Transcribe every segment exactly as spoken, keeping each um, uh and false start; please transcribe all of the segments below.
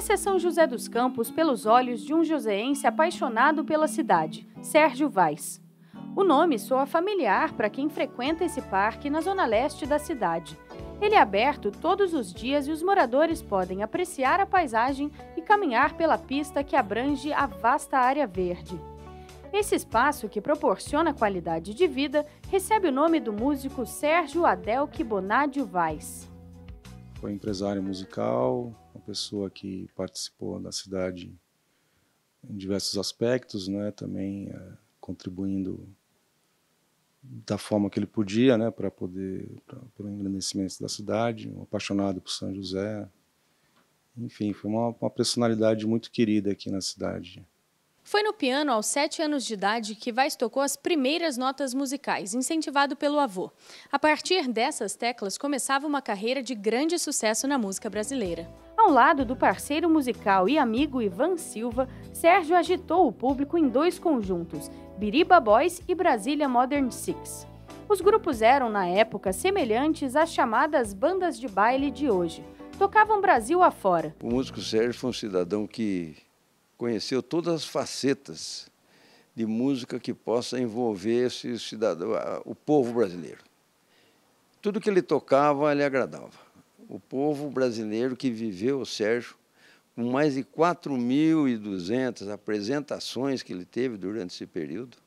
Esse é São José dos Campos pelos olhos de um joseense apaixonado pela cidade, Sérgio Vaz. O nome soa familiar para quem frequenta esse parque na zona leste da cidade. Ele é aberto todos os dias e os moradores podem apreciar a paisagem e caminhar pela pista que abrange a vasta área verde. Esse espaço, que proporciona qualidade de vida, recebe o nome do músico Sérgio Adelque Bonadio Vaz. Foi empresário musical, uma pessoa que participou da cidade em diversos aspectos, né, também é, contribuindo da forma que ele podia, né, para poder, pra, pelo engrandecimento da cidade, um apaixonado por São José. Enfim, foi uma, uma personalidade muito querida aqui na cidade. Foi no piano, aos sete anos de idade, que Vaz tocou as primeiras notas musicais, incentivado pelo avô. A partir dessas teclas, começava uma carreira de grande sucesso na música brasileira. Ao lado do parceiro musical e amigo Ivan Silva, Sérgio agitou o público em dois conjuntos, Biriba Boys e Brasília Modern Six. Os grupos eram, na época, semelhantes às chamadas bandas de baile de hoje. Tocavam Brasil afora. O músico Sérgio foi um cidadão que conheceu todas as facetas de música que possa envolver esse cidadão, o povo brasileiro. Tudo que ele tocava, ele agradava. O povo brasileiro que viveu o Sérgio, com mais de quatro mil e duzentas apresentações que ele teve durante esse período,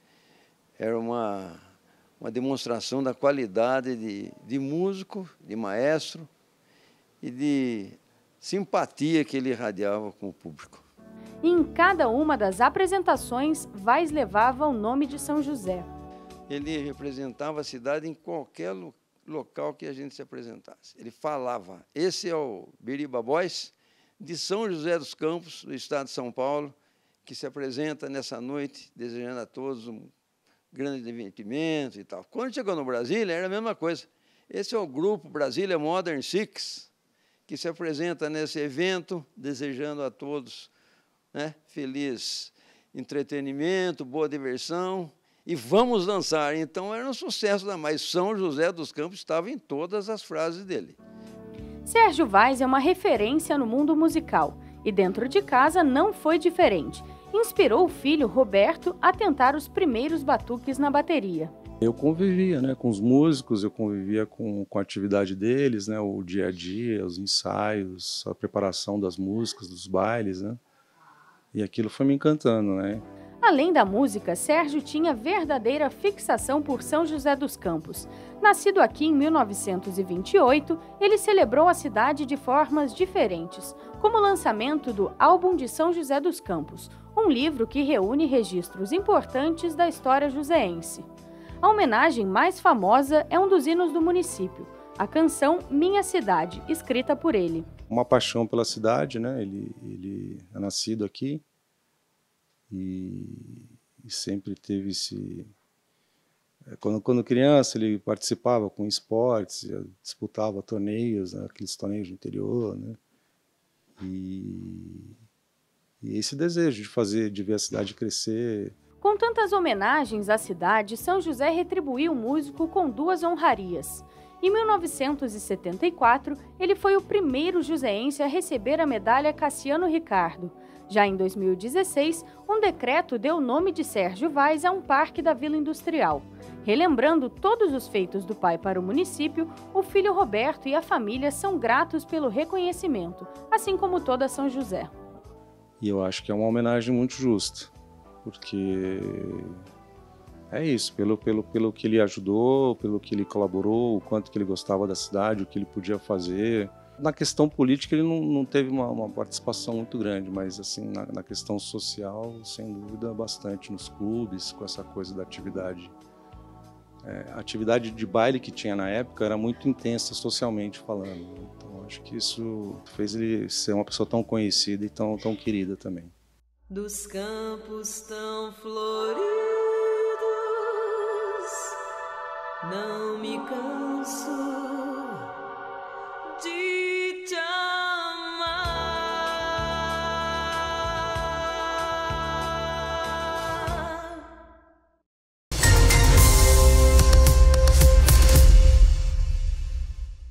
era uma, uma demonstração da qualidade de, de músico, de maestro e de simpatia que ele irradiava com o público. E em cada uma das apresentações, Vaz levava o nome de São José. Ele representava a cidade em qualquer lo local que a gente se apresentasse. Ele falava, esse é o Biriba Boys, de São José dos Campos, do estado de São Paulo, que se apresenta nessa noite, desejando a todos um grande divertimento e tal. Quando chegou no Brasília, era a mesma coisa. Esse é o grupo Brasília Modern Six, que se apresenta nesse evento, desejando a todos, né, feliz entretenimento, boa diversão, e vamos dançar. Então era um sucesso da mais. São José dos Campos estava em todas as frases dele. Sérgio Vaz é uma referência no mundo musical, e dentro de casa não foi diferente. Inspirou o filho, Roberto, a tentar os primeiros batuques na bateria. Eu convivia, né, com os músicos, eu convivia com, com a atividade deles, né, o dia a dia, os ensaios, a preparação das músicas, dos bailes, né? E aquilo foi me encantando, né? Além da música, Sérgio tinha verdadeira fixação por São José dos Campos. Nascido aqui em mil novecentos e vinte e oito, ele celebrou a cidade de formas diferentes, como o lançamento do Álbum de São José dos Campos, um livro que reúne registros importantes da história joseense. A homenagem mais famosa é um dos hinos do município, a canção Minha Cidade, escrita por ele. Uma paixão pela cidade, né? Ele, ele é nascido aqui e, e sempre teve esse... Quando, quando criança, ele participava com esportes, disputava torneios, né? Aqueles torneios do interior, né? E, e esse desejo de fazer, de ver a cidade crescer. Com tantas homenagens à cidade, São José retribuiu o músico com duas honrarias. Em mil novecentos e setenta e quatro, ele foi o primeiro joseense a receber a medalha Cassiano Ricardo. Já em dois mil e dezesseis, um decreto deu o nome de Sérgio Vaz a um parque da Vila Industrial. Relembrando todos os feitos do pai para o município, o filho Roberto e a família são gratos pelo reconhecimento, assim como toda São José. E eu acho que é uma homenagem muito justa, porque... é isso, pelo, pelo, pelo que ele ajudou, pelo que ele colaborou, o quanto que ele gostava da cidade, o que ele podia fazer. Na questão política ele não, não teve uma, uma participação muito grande, mas assim, na, na questão social, sem dúvida, bastante nos clubes, com essa coisa da atividade. É, a atividade de baile que tinha na época era muito intensa socialmente falando. Então acho que isso fez ele ser uma pessoa tão conhecida e tão, tão querida também. Dos campos tão floridos, não me canso